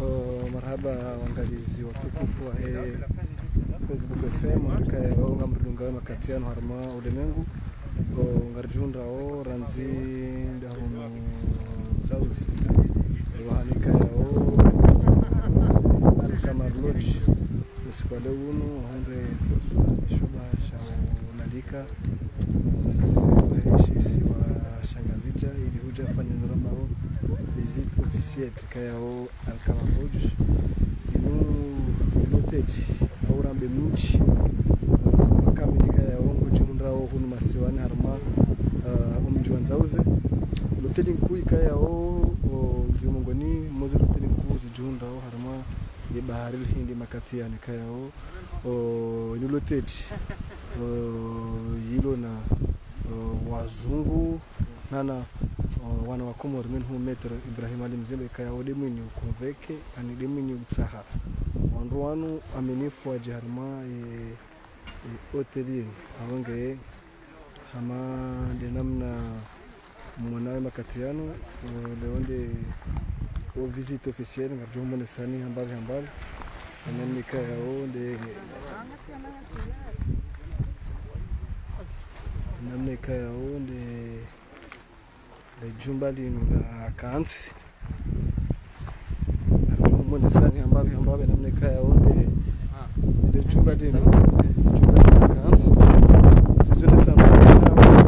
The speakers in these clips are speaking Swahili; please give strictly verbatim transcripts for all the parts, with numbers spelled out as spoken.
marhaba waangalizi watukufu wa Facebook F M ndika yaonga mrudunga makatiano harma ulemengu ngarjunda o ranzi ndahono sauzi wahanika yao Alkamar Lodge usikwale uno honde fursu shuba shao ladika shisi wa shangazija ili huja fanya nuramba o visit officielle kayao Alkamar Lodge inu loteji aurambe mchi wakamilika yao ngujunda o hunu masiwani harma umji wanzauze loteli nkuu kayao ngumongoni mozo loteli nkuu zijunda o harma ye bahari hindi makatia ni kayao o ni loteji yilo na wazungu nana wana wa Komoro minhu metro Ibrahim Ali Mzimbe kayao demini ukonveke ani demini utsaha wandu wanu amenifu wa jarma e, e hotelin awonge hama denamna mwana makatiano leonde o visite officielle ngarjo mone sani hambali hambali namika yao de namika yao de de jumbali la kanti ngarjo mone sani hambali hambali namika yao de de jumbali jumbali la kanti tizone sana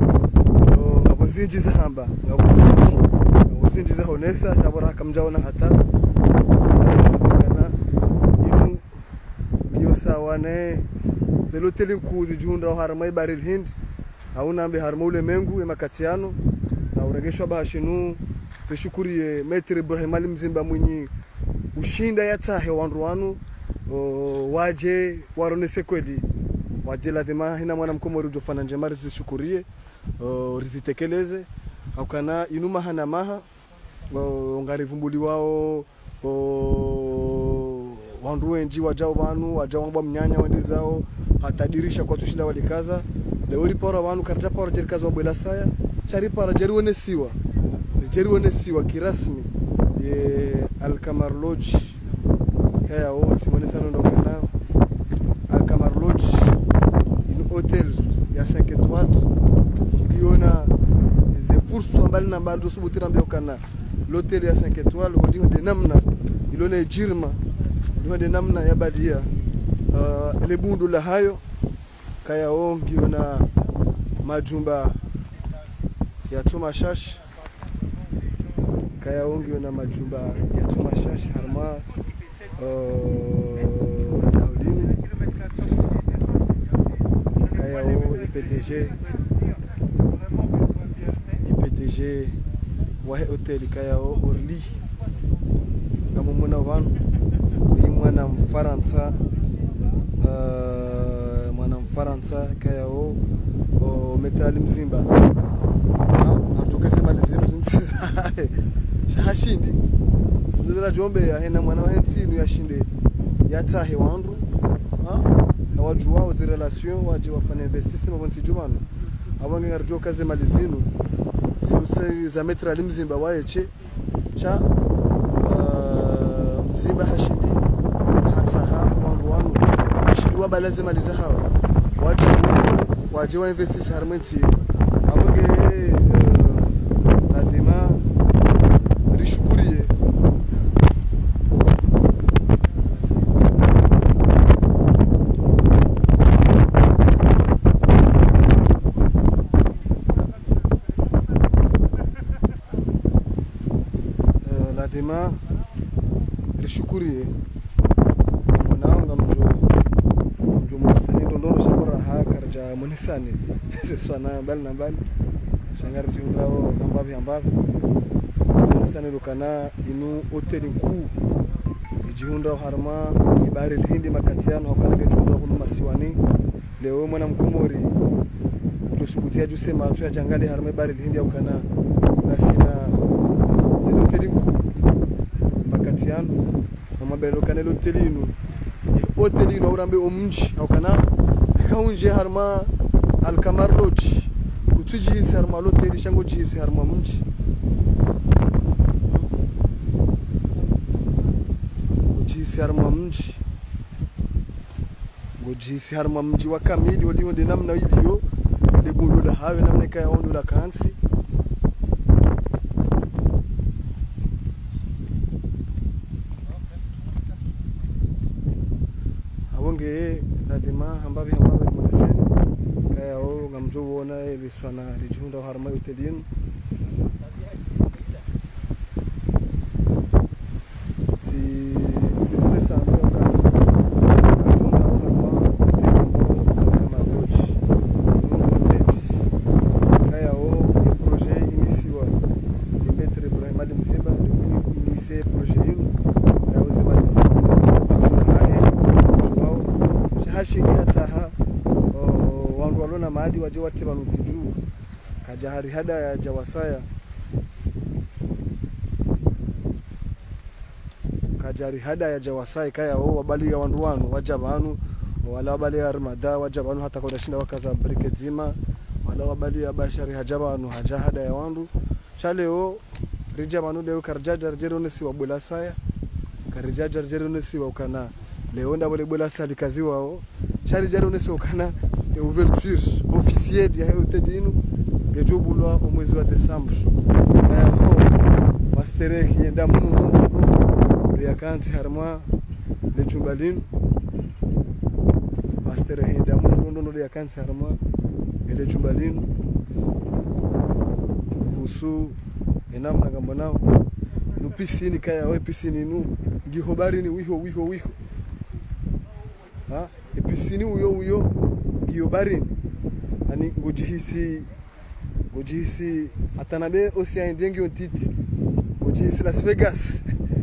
zinji zahamba ngabuzinji ngabuzinji zahonesa shabora kamjaona hata kana inu kiyosa wane zeloteli nkuzi junda harma ibaril hind hauna ambe harma ule mengu emakatiano na uregeshwa bashinu bishukuriye metri Ibrahim Ali Mzimba mwinyi ushinda yatahe wanruanu waje waronese kwedi waje lazima hina mwana mkomori ujofana njemari zishukurie Uh, rizitekeleze aukana inuma hana maha uh, ngarivumbuli wao uh, wandu wenji wajao banu wajao ngwa mnyanya wende zao hatadirisha kwa tushinda walikaza leo ripora wanu karja pora jerikaza wabwela saya chari para jeruone siwa jeruone siwa kirasmi ye Alkamar Lodge kaya oti monesano ndokana Alkamar Lodge in hotel ya cinq étoiles yona ze fursu ambali na mbali subutira mbio kana l'hôtel ya cinq étoiles hodi hodi namna ilone jirma hodi namna ya badia uh, le bundu la hayo kaya ongi yona majumba ya tumashash kaya ongi yona majumba ya tumashash harma uh, daudini kaya o P D G P D G wa hotel kayao Orly na mumuna wanu mwana mfaransa uh, mwana mfaransa kayao o Metali Mzimba na hatukasema lizinu zinti shahashindi ndira jombe ya hena mwana wenti nu yashinde yatahe wandu ha awajua wa relation waje wafanya investissement bonsi jumano abange ngarjo kaze malizinu zinu za Metali Mzimba waeche cha uh, Mzimba hashindi hata ha wandu wanu hashindi waba lazima lizahawa waje waje wa investissement harmenti abange uh, lazima rishukurie lazima rishukurie mwananga mjo mjo msani ndondoro shakora ha karja munisani swana bali na bali shangari jindao nambabi ambabi munisani lokana inu hotel nkuu jihunda harma ibari hindi makatiano hakana gejunda hunu masiwani leo mwana mkomori tusubutia jusema tu ya jangali harma ibari hindi hakana nasina zero hotel nkuu makatiano na mabelo kanelo hotelinu hotelinu urambe omnji hakana kaunje harma Alkamar Lodge kutuji harma hotel shango jisi harma mnji ngojihisi harma mji ngojihisi harma mji wa kamili wali ndi namna hiyo de bundo la hayo namna kaya ondo la kansi awonge nadima ambavi ambavi mwanaseni kaya o ngamjo wona ile swana lijunda harma hotelin si si zile sana kama lijunda harma kama lodge kaya o projet initiwa ni maître Ibrahim Ali Mzimba initié projet hilo na uzimalizi fitza haye jumao shahashi hata wandu walona maadi waje wateba mfiju kajahari hada ya jawasaya kajari hada ya jawasai kaya o wabali ya wandu wanu wajabanu wala wabali ya armada wajabanu hata kwa dashinda wakaza briketzima wala wabali ya bashari hajabanu hajahada ya wandu shale o rijabanu leo karjajar jeronesi wa bulasaya karjajar jeronesi wa ukana leo nda wale bulasaya kazi wao shari jeronesi wa ukana ouverture officielle ya hotedinu ngejobulwa omwezi wa Desemba kaya ho mastereki yenda mungu ya kansi harma le chumbalin mastereki yenda mungu ndono ya kansi harma le chumbalin husu enamna gambonao nu pisini kaya we pisini nu ngihobari ni wiho wiho wiho ha e pisini uyo uyo ngihobari ani ngojihisi ngojihisi atanabe osiaindengi ontiti ngojihisi Las Vegas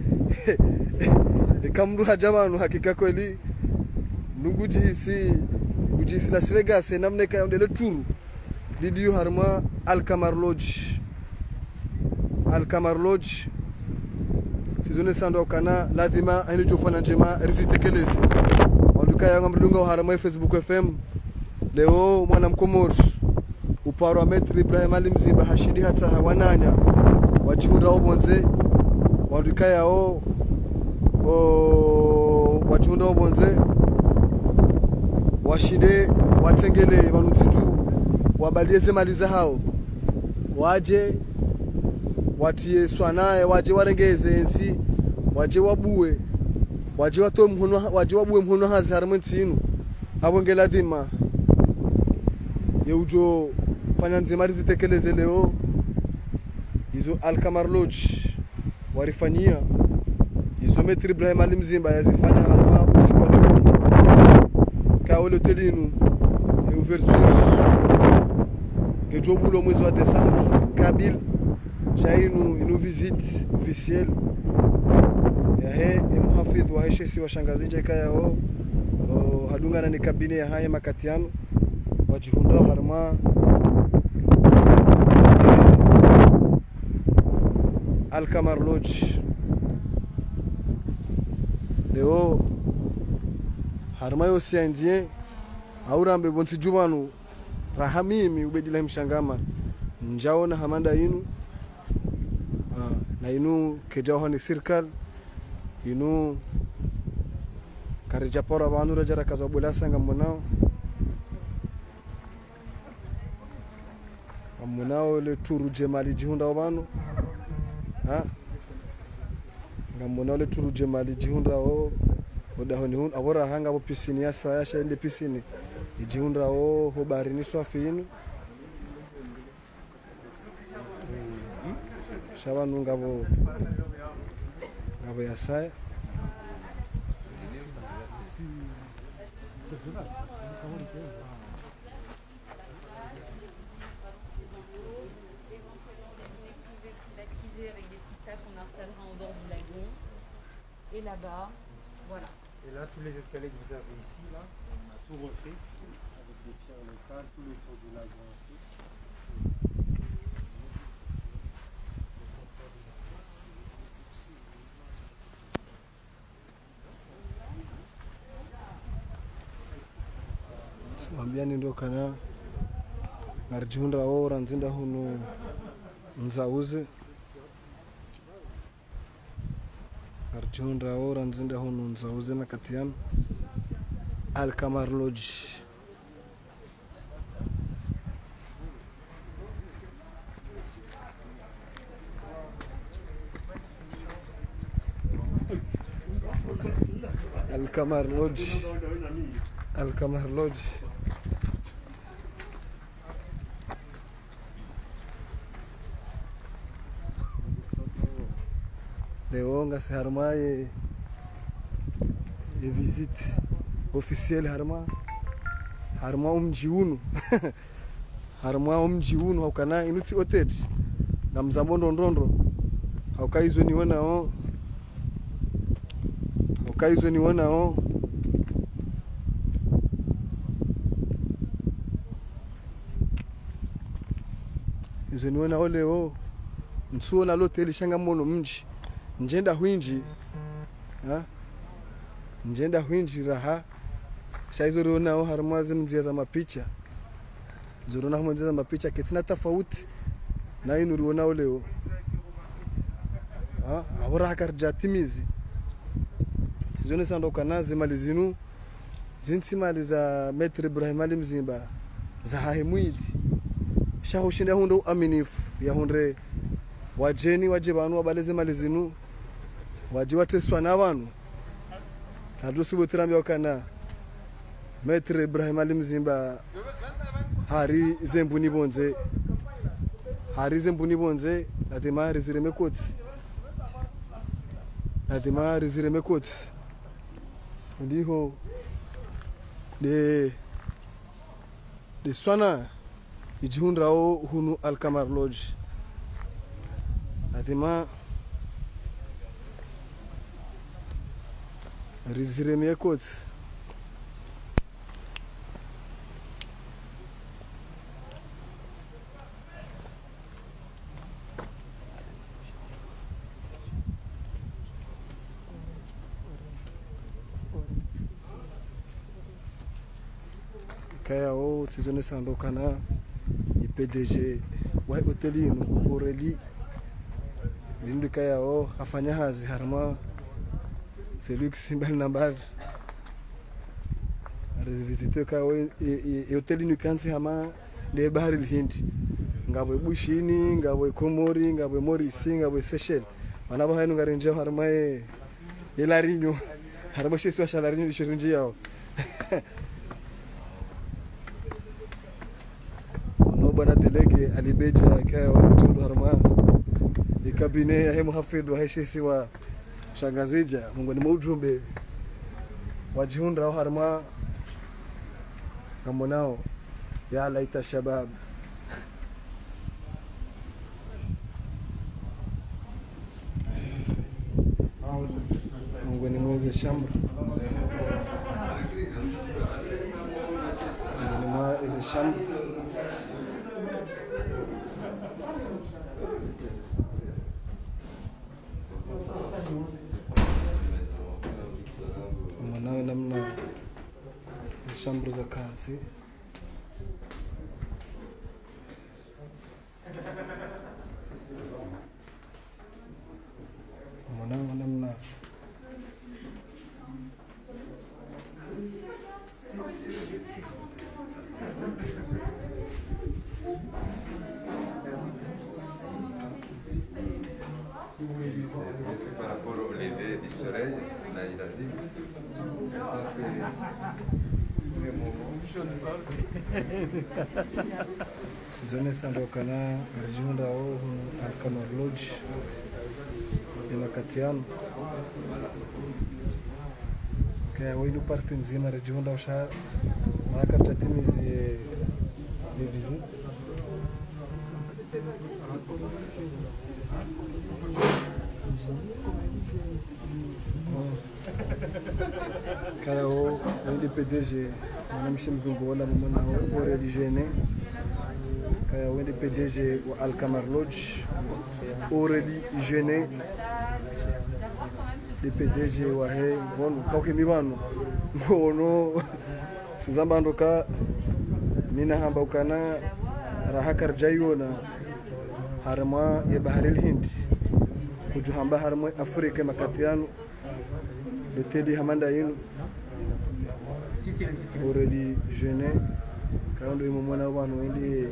e kamru hajamanu hakika kweli ngujihisi ngujihisi Las Vegas namne kaya ndele turu didiyo harma Alkamar Lodge Alkamar Lodge sizone sando kana lazima aini jofana njema rizitekeleze wanduka ya ngamrudunga harma Facebook F M leo mwana mkomori uparo wa Maître Ibrahim Ali Mzimba hashidi hata wananya wajihunda obonze wanduka yao o wajihunda obonze washinde watsengele wanutiju wabalieze maliza hao waje watie swanae waje warengeze ensi waje wabue waje wato mhono waje wabue mhono hazi harmentinu abongela dima yeujo fanya nzima zitekeleze leo hizo Alkamar Lodge warifanyia hizo Maître Ibrahim Ali Mzimba yazifanya harma usiku leo kaole telinu e ouverture ngejobulo mwezi wa Desemba kabil shainu inu visite officielle ya he muhafidh wa heshesi wa shangazija kaya o hadungana ni kabine ya haya makatiano wajihunda harma Alkamar Lodge leo harma yo siandie aurambe bonsi jumanu rahamimi ubedila mshangama njaona hamanda inu na inu kejaho ni sirkal inu karijapora banu rajara kazobula sanga munao munao le turu jemali jihunda obanu ha ngamunao le turu jemali jihunda o odaho ni hun abora hanga bo pisini ya saya shende pisini jihunda o hobari ni swafinu shabanu ngabo ngabo ya saya et là-bas, voilà. Et là, tous les escaliers que vous avez ici, là, on a tout refait avec des pierres locales, tout le tour du lagon aussi. Mwambiani ndo kana ngarjunda ora nzinda hunu mzauze arjunda ora nzinda hunu nzauze na katian Alkamar Lodge. Alkamar Lodge. Alkamar Lodge. Leonga se harmaye e visite officielle harma harma umji unu harma umji unu haukana inuti hotel na mzambondo ndondo haukaizo niona o haukaizo niona o izo niona ole o msuona hotel shanga mono mji njenda huinji ha njenda huinji raha shaizo rona o harmazi mzia za mapicha zorona mzia za mapicha ketina tofauti na inu rona oleo ha awara karja timizi sizone sando kanazi malizinu zinsi mali za Maitre Ibrahim Ali Mzimba za haimwili shaho shinda hundo aminifu ya hundre wajeni waje banu wabaleze malizinu waje wateswa na banu hadusu butirambi wakana Maitre Ibrahim Ali Mzimba hari zembuni bonze hari zembuni bonze adema rizireme koti adema rizireme koti ndiho de de swana ijihundrao hunu Alkamar Lodge adema rizireme koti kaya o tizone sandokana i P D G wa hotelino Aurélie lindu kaya o afanya hazi harma celui qui simbal nambar revisiter kaya o e hotelino kansi hama de bahari Hindi ngabwe bushini ngabwe Komori ngabwe Maurice ngabwe Seychelles manaba hanu ngarenje harma e elarinyo harma shesi wa shalarinyo lishirinji yao bana delege alibeja kaya watu harma ikabine ya muhafidh wa heshisi wa shangazija mungu ni mujumbe wajihunda harma ngamonao ya laita shabab mungu ni mweze shamba mungu ni mweze shamba mwanao namna shambro za kanzi mwanao namna par rapport au lever du soleil, là il a dit, je pense que c'est mon jaune sol. sizone sandokana arjunda o Alkamar Lodge ina katiano kaya winu parte nzima arjunda usha maka tatimizi de visite kaya o ndi P D G namshi mzungu wala mwana o Aurélie Gene kaya o ndi P D G wa Alkamar Lodge Aurélie Gene de P D G wa he bon kauke mibano ngono sizamba ndoka mina hamba ukana rahakar jayona harma ya bahari Hindi kujuhamba harma Afrika makatiano le tedi hamanda yinu already jeune quand ndo imomona abantu wende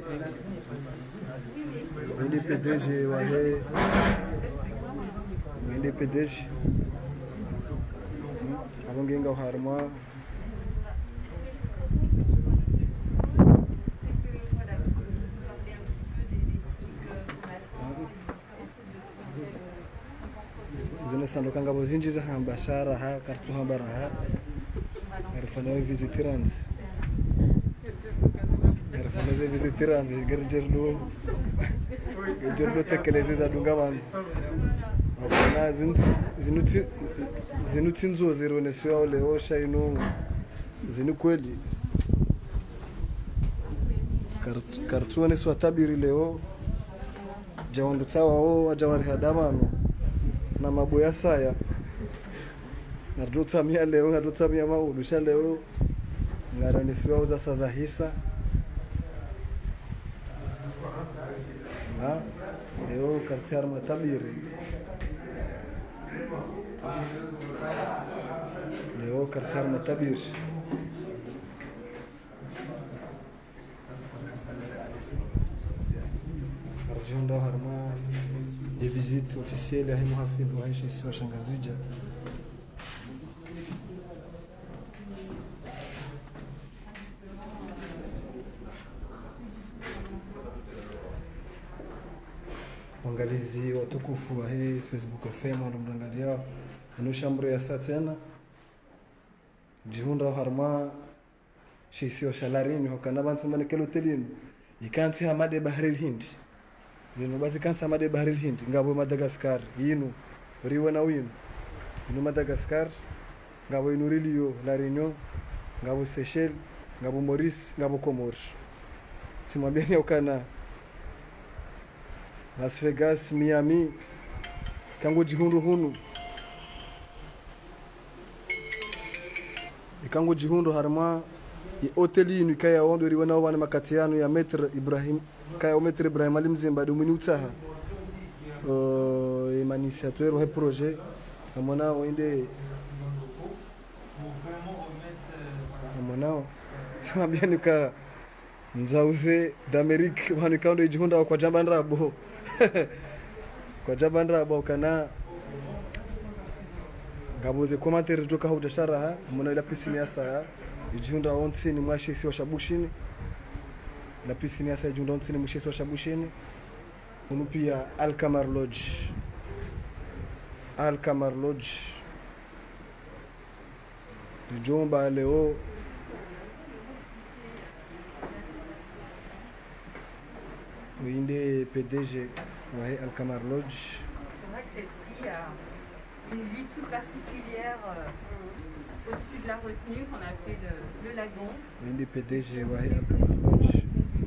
wende P D G wahe wende P D G abongenga uharma zone sandokanga bozinjiza hambashara ha kartu hambara ha arfana visitirans arfana ze visitirans gerjerlo gerjerlo tekeleze za dunga bana akona zinti zinuti zinuti nzo zero ne siwa leo shaino zinu kweli kartu kartu ne swa tabiri leo jawandu tsawa o ajawari hadamano na maboya saya narutsamia leo narutsamia maudusha leo ngaranisiwa uza saza hisa ha leo kartiar matabiri leo kartiar matabiri arjunda harma et visite officielle ya muhafidh wa Aisha isiwa Shangazija wangalizi watukufu wa hii Facebook F M ndo mdangalia ino shambre ya saa tena jihunda harma shisiwa shalarini hokana bantu manekelo telini ikanti hamade bahari hindi zino basi kansa made bahari hindi ngabo Madagascar yinu riwe na winu ino Madagascar ngabo ino Rio la Réunion ngabo Seychelles ngabo Maurice ngabo Comores simwambia ukana Las Vegas Miami kango jihundu hunu ikango jihundu harma i hoteli inu kaya ondo riwe na wana makatiano ya Maître Ibrahim kaya Maître Ibrahim Ali Mzimba do minutsaha euh initiateur wa projet amona wende amona sema bien ka nzauze d'Amérique bani kaundo jihunda kwa jambandrabo kwa jambandrabo kana ngaboze commentaire joka hauja sharaha amona ila piscine ya saa jihunda onsi ni mwashi si wa shabushini la piscine ya saa jihunda onsi ni mwashi si wa shabushini unu pia Alkamar Lodge Alkamar Lodge jomba leo winde P D G ouais Alkamar Lodge. C'est vrai que celle-ci a une vue toute particulière euh, au-dessus de la retenue qu'on appelle le, le lagon. winde P D G ouais Alkamar Lodge.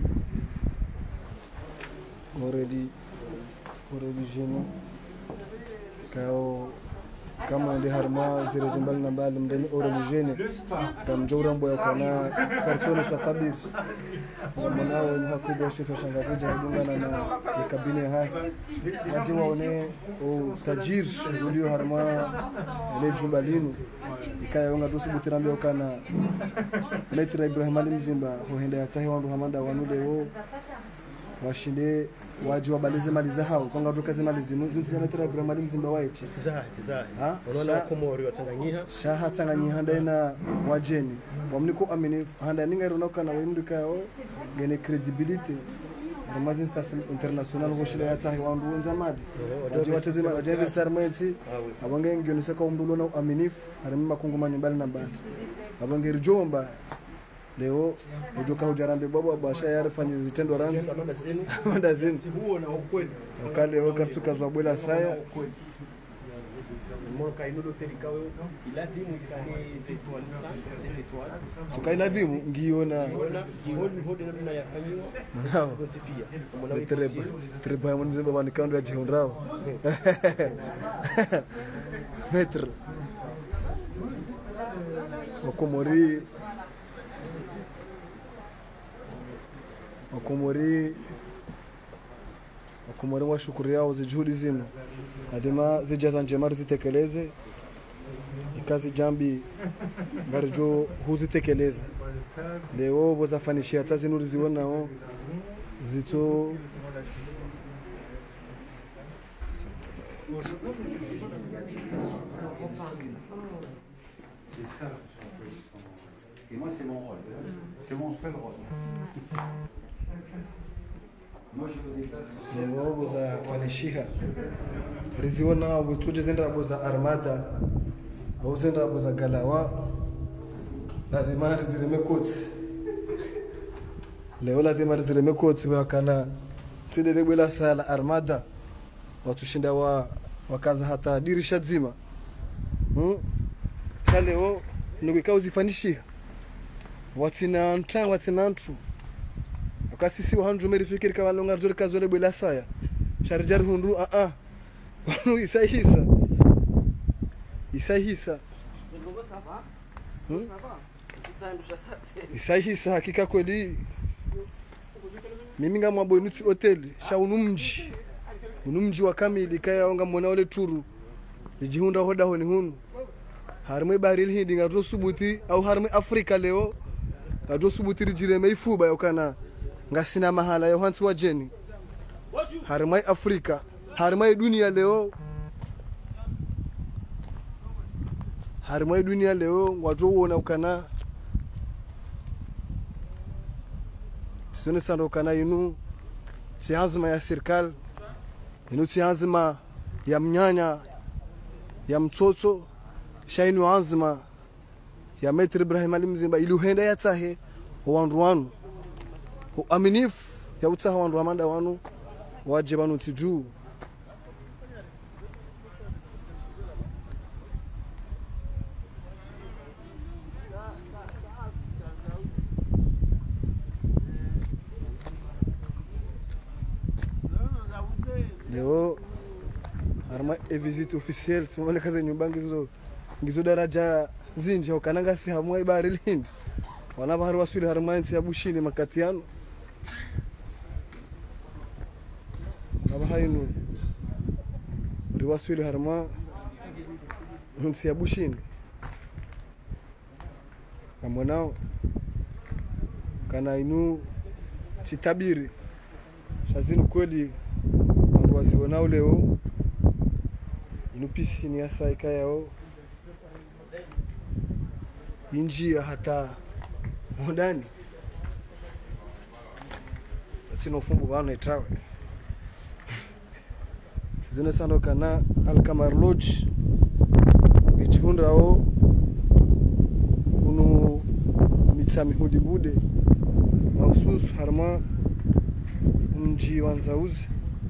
Already already jeno kao kama ndi harma zire zimbali na mbali mdeni origine kam jawrambo yakana kartoni sa tabir mwanao ni hafidhi wa Sheikh Shangazija kudungana na kabine hai waje waone o tajir ulio harma ile jumbalinu ikaya yonga dusubutirambe yakana Maître Ibrahim Ali Mzimba hohenda yatahi wandu hamanda wanude wo washinde waji wabalize mali za hao kwanga tukaze mali zinu zinzi Maître Ibrahim Ali Mzimba waichi tizahi tizahi ha unaona Komori watanganyiha shaha tanganyiha ndaina wajeni wamniko amini handa ninga runaka na wimduka yao gene credibility Ramazi Instance International hoshile yatahi wandu wenza madi waji watazima wajenga sarmwensi abange ngiyoni saka umdulo na aminifu harimma kungumani mbali na mbali abange rijomba leo ujoka hujarambe baba abasha yare fanye zitendo ranzi manda zinu sibuo na ukweli ukale ho kartuka zwabwela saya moloka ino hoteli kawe ila dimu kani étoile cinq étoiles sukaila dimu ngiona ona hodi hodi na yafanyiwa nao konsipia Mwana treba treba ya mzimba bani kando ya jihondrao Maître Wakomori Wakomori Wakomori wa shukuri yao zijuhudi zinu adima zijaza njema zitekeleze kazi jambi ngarijo huzitekeleza leo bozafanishia tsazi nuri zionao zito C'est ça, et moi c'est mon rôle, c'est mon seul rôle. Moi je me déplace. leo bozafanishia riziona ubutuje zenda boza armada au zenda boza galawa lazima rizireme kotsi leo lazima rizireme kotsi wakana tidele bwela sala armada watushinda wa wakaza hata dirisha zima hmm? Leo nikuika uzifanishia watina ntang watina ntu akasisi wahanju merifikiri kama longa zuri kazole bwela saya sharjar hundu a a wanu isahisa isahisa hmm? isahisa hakika kweli mimi ngamwa bonuti hotel sha unumji unumji wa kamili kaya onga mwana ole turu lijihunda hoda honi hunu harmwe baril hindi ngato subuti au harmwe Afrika leo ngato subuti rijire meifuba yokana ngasina mahala yo hansi wajeni harmwe Afrika harmwe dunia leo harmwe dunia leo watu wona ukana sone sando kana yinu sianzima ya serikali inu sianzima ya mnyanya ya mtoto shainu anzima ya Maitre Ibrahim Ali Mzimba iluhenda ya tahe wandu wanu uaminifu ya utaha wandu amanda wanu waje banu tiju leo arma e visite officielle tumone kaza nyumbangi zo ngizo daraja zinji ukananga si hamwa ibari lindi wana bahari wasuli harmansi ya bushini makatiano wana bahayinu riwasuli harma nsi ya bushini kamwanao kana inu chitabiri shazinu kweli wandu wasionao leo inu pisini ya saika yao injia hata modani sino fumbu bana itawe tizone sando kana Alkamar Lodge bichunda o unu mitsami hudi bude mausus harma mji wanzauzi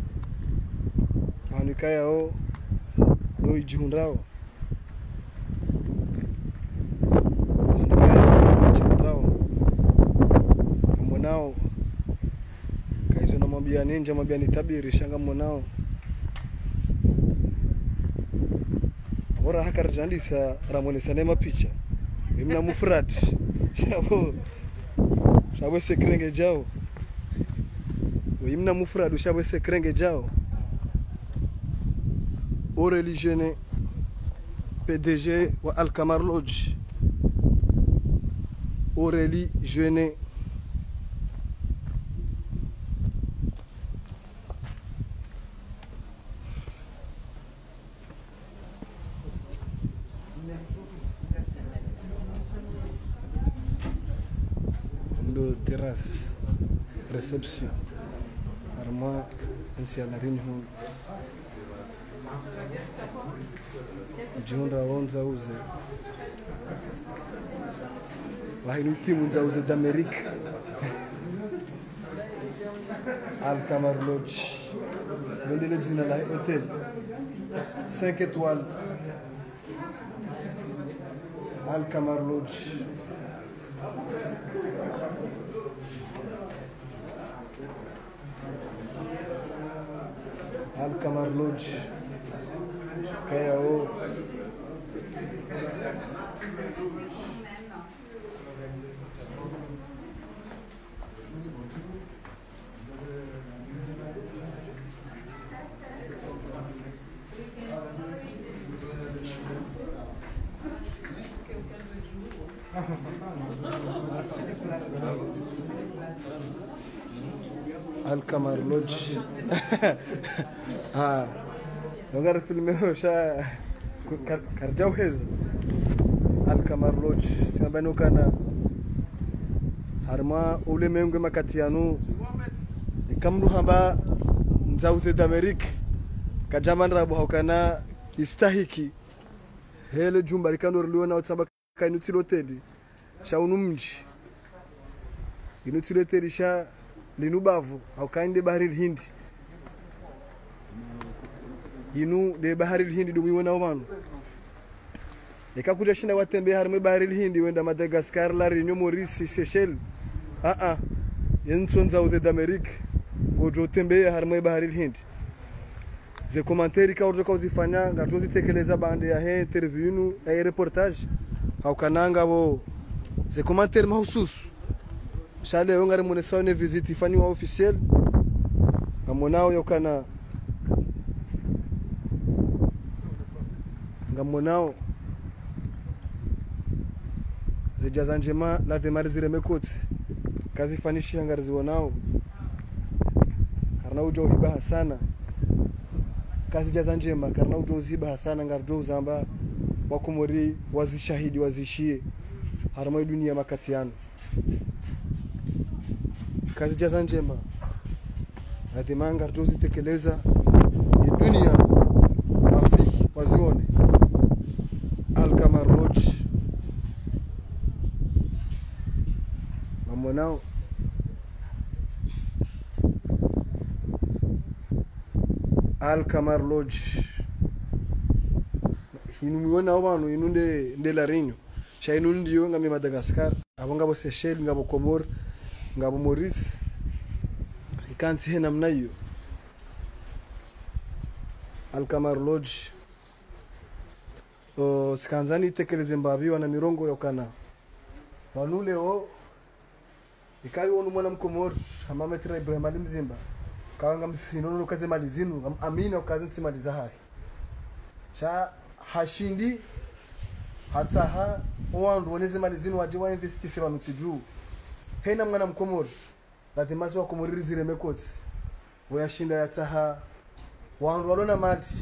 hanikaya o no ijundao mwanao kaizo na mabia ninja mabia ni tabiri shanga mwanao ora hakar jandisa ramone sanema picha imna mufrad shabo shabo sekrenge jao imna mufrad shabo sekrenge jao Aurélie Jeunet P D G wa Alkamar Lodge Aurélie Jeunet ndo terrasse réception armoire ainsi à la réunion junda onza uze wahinu timu nzauze d'Amérique Alkamar Lodge ndele zina la hôtel cinq étoiles Alkamar Lodge Alkamar Lodge K O Alkamar Lodge. Ah. Ngar filme ho sha karjau hez. Alkamar Lodge. Sinabano kana harma ule mengu makatianu. Ikamru hamba nzauze d'Amerique. Kajaman rabu hokana istahiki. Hele jumba likano liona utsamba kainutiloted. Sha unumji. Inutiloted sha linubavu au kainde bahari Hindi inu de bahari Hindi dumiwona wanu ikakuja shinda watembe harme bahari Hindi wenda Madagascar la Réunion Maurice Seychelles a a yensonza uze d'Amérique gojo tembe harme bahari Hindi ze commentaire ka urjo kauzifanya ngatozi tekeleza bande ya he interview nu e reportage au kananga bo ze commentaire mahususu shale wengare munesa ne visite ifanywa officiel ngamonao yokana ngamonao zijaza njema la demari zire mekoti kazi fanishi ngari zionao karna ujo hiba sana kazi jaza njema karna ujo hiba sana ngari jo zamba wakumori wazishahidi wazishie harama dunia makatiano kazi jaza njema adimanga tuzi tekeleza dunia mafiki wazione Alkamar Lodge mamonao Alkamar Lodge hinumiona abantu inunde ndela rinyo sha inundiyo ngami Madagascar abonga bo Seychelles ngabo Comores ngabo Maurice ikansi hena mnayo Alkamar Lodge o sikanzani tekeleze mbabi wana mirongo yokana wanule o ikali wonu mwana mkomori hamama tira Ibrahim Ali Mzimba kawanga msino no kaze malizinu amina ukaze nsimaliza hai sha hashindi hatsaha wandu woneze malizinu waje wa investise banutiju hena mwana mkomori lazima wa kumuririzire mekoti wayashinda yatsaha wandu walona mati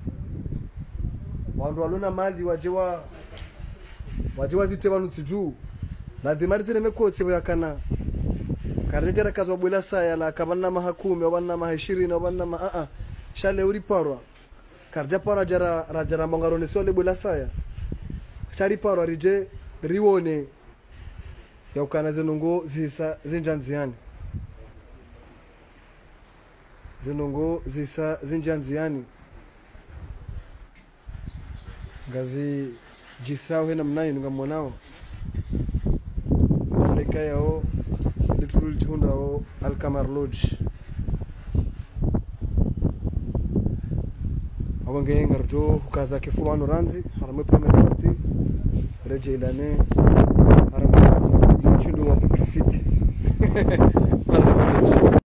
wandu walona mali wajewa wajewa ziteba nutiju lazima rizire mekoti wayakana karejera kazwa bwela saya la kabana mahakumi wabana mahishiri na wabana ma a a shale uri parwa karja parwa jara rajara mbangarone sole bwela saya shari parwa rije riwone yaukana zenongo zisa zinjanziani zenongo zisa zinjanziani ngazi jisao hena mnayi ngamonao ndeka yao litulul chunda o Alkamar Lodge awange ngarjo kaza kifubano ranzi haramwe premier party reje ilane haramwe chindo wa publicity